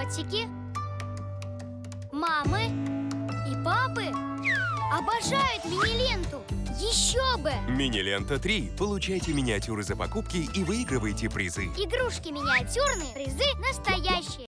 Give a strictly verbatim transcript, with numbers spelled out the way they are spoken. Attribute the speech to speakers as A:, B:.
A: котики, мамы и папы обожают мини-ленту. Еще бы!
B: Мини-лента три. Получайте миниатюры за покупки и выигрывайте призы.
A: Игрушки миниатюрные, призы настоящие.